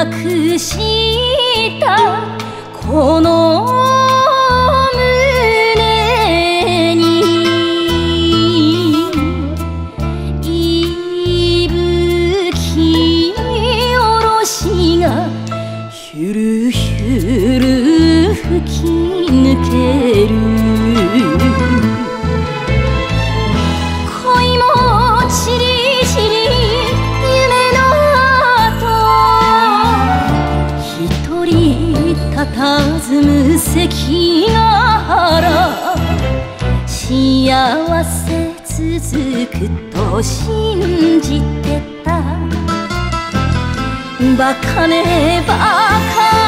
くしたこの胸に息吹下ろしがひゅるひゅる吹き抜ける恋もちりちり夢の後一人佇む関ヶ原幸せ続くと信じてたバカねバカ